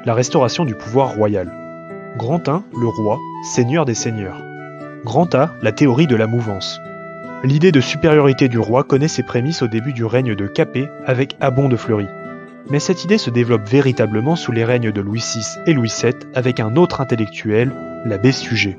La restauration du pouvoir royal. Grand 1, le roi, seigneur des seigneurs. Grand A, la théorie de la mouvance. L'idée de supériorité du roi connaît ses prémices au début du règne de Capet avec Abon de Fleury. Mais cette idée se développe véritablement sous les règnes de Louis VI et Louis VII avec un autre intellectuel, l'abbé Suger.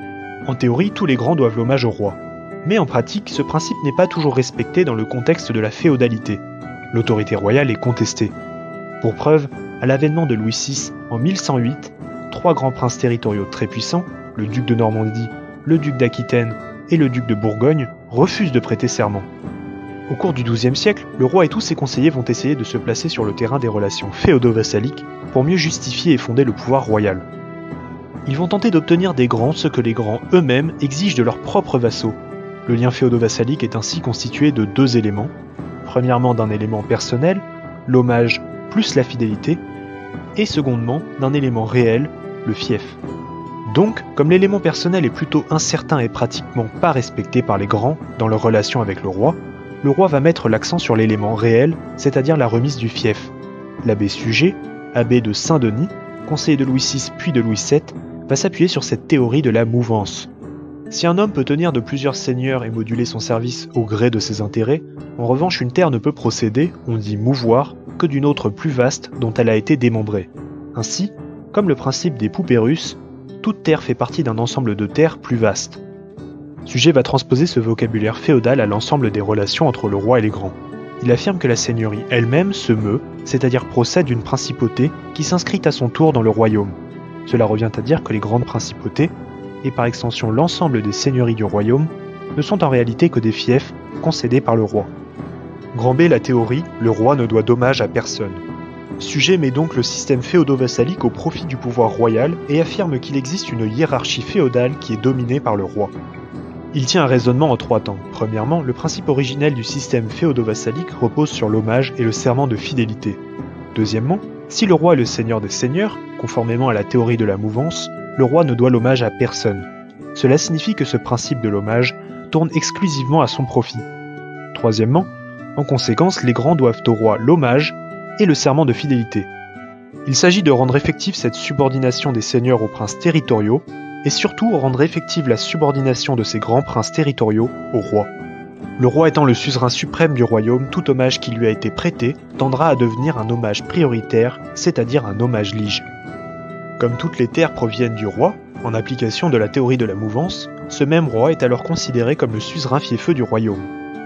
En théorie, tous les grands doivent l'hommage au roi. Mais en pratique, ce principe n'est pas toujours respecté dans le contexte de la féodalité. L'autorité royale est contestée. Pour preuve, à l'avènement de Louis VI en 1108, 3 grands princes territoriaux très puissants, le duc de Normandie, le duc d'Aquitaine et le duc de Bourgogne, refusent de prêter serment. Au cours du XIIe siècle, le roi et tous ses conseillers vont essayer de se placer sur le terrain des relations féodo-vassaliques pour mieux justifier et fonder le pouvoir royal. Ils vont tenter d'obtenir des grands ce que les grands eux-mêmes exigent de leurs propres vassaux. Le lien féodo-vassalique est ainsi constitué de 2 éléments. Premièrement d'un élément personnel, l'hommage plus la fidélité, et secondement d'un élément réel, le fief. Donc, comme l'élément personnel est plutôt incertain et pratiquement pas respecté par les grands dans leur relation avec le roi va mettre l'accent sur l'élément réel, c'est-à-dire la remise du fief. L'abbé Suger, abbé de Saint-Denis, conseiller de Louis VI puis de Louis VII, va s'appuyer sur cette théorie de la mouvance. Si un homme peut tenir de plusieurs seigneurs et moduler son service au gré de ses intérêts, en revanche une terre ne peut procéder, on dit mouvoir, que d'une autre plus vaste dont elle a été démembrée. Ainsi, comme le principe des poupées russes, toute terre fait partie d'un ensemble de terres plus vaste. Suger va transposer ce vocabulaire féodal à l'ensemble des relations entre le roi et les grands. Il affirme que la seigneurie elle-même se meut, c'est-à-dire procède d'une principauté qui s'inscrit à son tour dans le royaume. Cela revient à dire que les grandes principautés, et par extension l'ensemble des seigneuries du royaume, ne sont en réalité que des fiefs concédés par le roi. Grand B, la théorie, le roi ne doit dommage à personne. Suger met donc le système féodo-vassalique au profit du pouvoir royal et affirme qu'il existe une hiérarchie féodale qui est dominée par le roi. Il tient un raisonnement en 3 temps. Premièrement, le principe originel du système féodo-vassalique repose sur l'hommage et le serment de fidélité. Deuxièmement, si le roi est le seigneur des seigneurs, conformément à la théorie de la mouvance, le roi ne doit l'hommage à personne. Cela signifie que ce principe de l'hommage tourne exclusivement à son profit. Troisièmement, en conséquence, les grands doivent au roi l'hommage et le serment de fidélité. Il s'agit de rendre effective cette subordination des seigneurs aux princes territoriaux et surtout rendre effective la subordination de ces grands princes territoriaux au roi. Le roi étant le suzerain suprême du royaume, tout hommage qui lui a été prêté tendra à devenir un hommage prioritaire, c'est-à-dire un hommage lige. Comme toutes les terres proviennent du roi, en application de la théorie de la mouvance, ce même roi est alors considéré comme le suzerain fiefeux du royaume.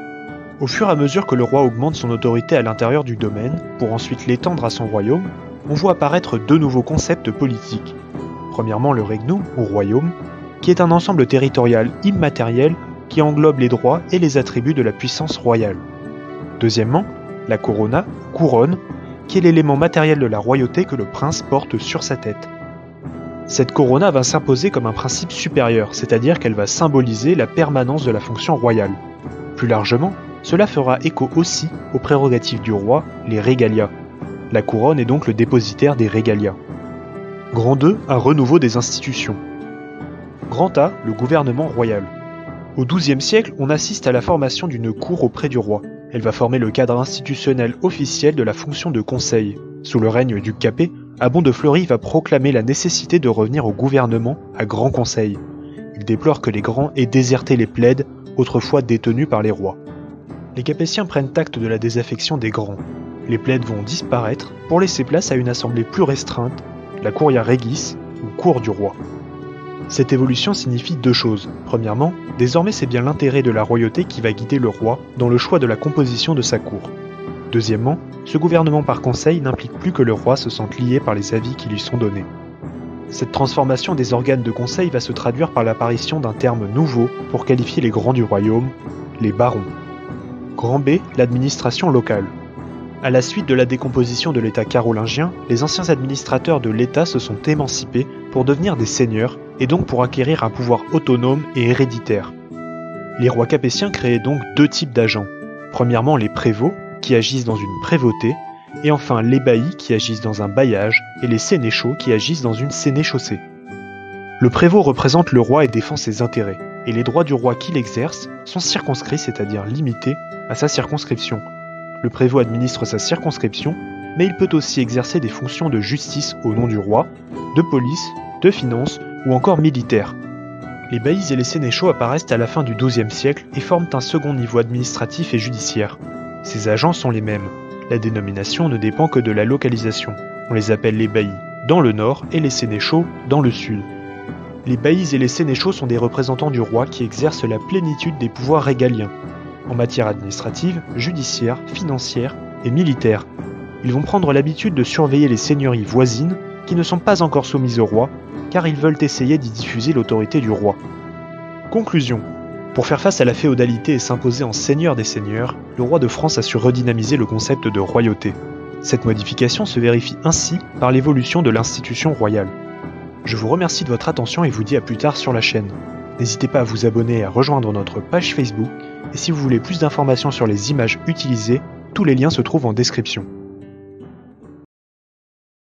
Au fur et à mesure que le roi augmente son autorité à l'intérieur du domaine, pour ensuite l'étendre à son royaume, on voit apparaître 2 nouveaux concepts politiques. Premièrement le regnum, ou royaume, qui est un ensemble territorial immatériel qui englobe les droits et les attributs de la puissance royale. Deuxièmement, la corona, couronne, qui est l'élément matériel de la royauté que le prince porte sur sa tête. Cette corona va s'imposer comme un principe supérieur, c'est-à-dire qu'elle va symboliser la permanence de la fonction royale. Plus largement, cela fera écho aussi aux prérogatives du roi, les regalia. La couronne est donc le dépositaire des regalia. Grand 2, un renouveau des institutions. Grand A, le gouvernement royal. Au XIIe siècle, on assiste à la formation d'une cour auprès du roi. Elle va former le cadre institutionnel officiel de la fonction de conseil. Sous le règne du Capet, Abon de Fleury va proclamer la nécessité de revenir au gouvernement à grand conseil. Il déplore que les grands aient déserté les plaids, autrefois détenus par les rois. Les Capétiens prennent acte de la désaffection des grands. Les plaids vont disparaître pour laisser place à une assemblée plus restreinte, la curia regis, ou cour du roi. Cette évolution signifie 2 choses. Premièrement, désormais c'est bien l'intérêt de la royauté qui va guider le roi dans le choix de la composition de sa cour. Deuxièmement, ce gouvernement par conseil n'implique plus que le roi se sente lié par les avis qui lui sont donnés. Cette transformation des organes de conseil va se traduire par l'apparition d'un terme nouveau pour qualifier les grands du royaume, les barons. Grand B, l'administration locale. À la suite de la décomposition de l'État carolingien, les anciens administrateurs de l'État se sont émancipés pour devenir des seigneurs et donc pour acquérir un pouvoir autonome et héréditaire. Les rois capétiens créaient donc 2 types d'agents. Premièrement les prévôts, qui agissent dans une prévôté, et enfin les baillis qui agissent dans un bailliage, et les sénéchaux qui agissent dans une sénéchaussée. Le prévôt représente le roi et défend ses intérêts, et les droits du roi qu'il exerce sont circonscrits, c'est-à-dire limités, à sa circonscription. Le prévôt administre sa circonscription, mais il peut aussi exercer des fonctions de justice au nom du roi, de police, de finance ou encore militaire. Les baillis et les sénéchaux apparaissent à la fin du XIIe siècle et forment un second niveau administratif et judiciaire. Ces agents sont les mêmes. La dénomination ne dépend que de la localisation. On les appelle les baillis dans le nord et les sénéchaux dans le sud. Les baillis et les sénéchaux sont des représentants du roi qui exercent la plénitude des pouvoirs régaliens, en matière administrative, judiciaire, financière et militaire. Ils vont prendre l'habitude de surveiller les seigneuries voisines qui ne sont pas encore soumises au roi, car ils veulent essayer d'y diffuser l'autorité du roi. Conclusion. Pour faire face à la féodalité et s'imposer en seigneur des seigneurs, le roi de France a su redynamiser le concept de royauté. Cette modification se vérifie ainsi par l'évolution de l'institution royale. Je vous remercie de votre attention et vous dis à plus tard sur la chaîne. N'hésitez pas à vous abonner et à rejoindre notre page Facebook, et si vous voulez plus d'informations sur les images utilisées, tous les liens se trouvent en description.